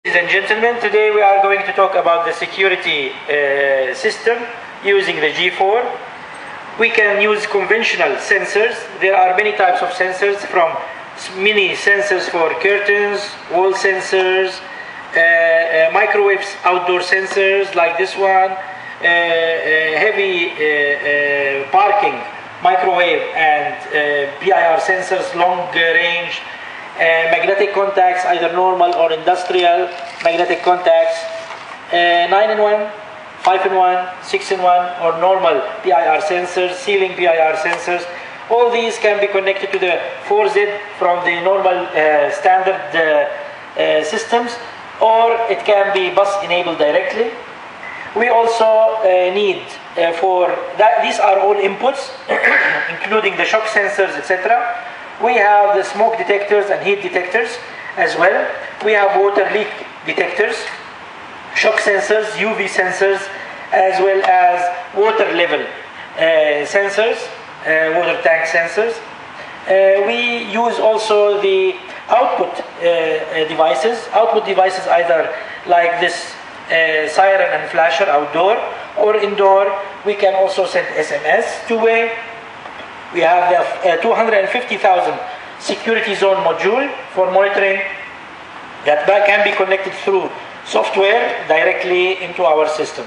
Ladies and gentlemen, today we are going to talk about the security system using the G4. We can use conventional sensors. There are many types of sensors, from mini sensors for curtains, wall sensors, microwaves outdoor sensors like this one, heavy parking microwave and PIR sensors, long range, magnetic contacts, either normal or industrial magnetic contacts, 9-in-1, 5-in-1, 6-in-1, or normal PIR sensors, ceiling PIR sensors. All these can be connected to the 4Z from the normal standard systems, or it can be bus enabled directly. We also need for that, these are all inputs including the shock sensors, etc. We have the smoke detectors and heat detectors as well. We have water leak detectors, shock sensors, UV sensors, as well as water level sensors, water tank sensors. We use also the output devices. Output devices either like this siren and flasher outdoor or indoor. We can also send SMS two-way. We have the 250,000 security zone module for monitoring that can be connected through software directly into our system.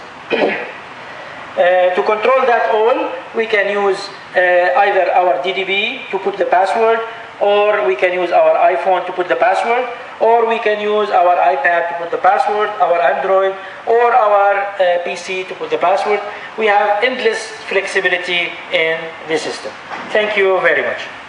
To control that all, we can use either our DDB to put the password, or we can use our iPhone to put the password, or we can use our iPad to put the password, our Android, or our PC to put the password. We have endless flexibility in the system. Thank you very much.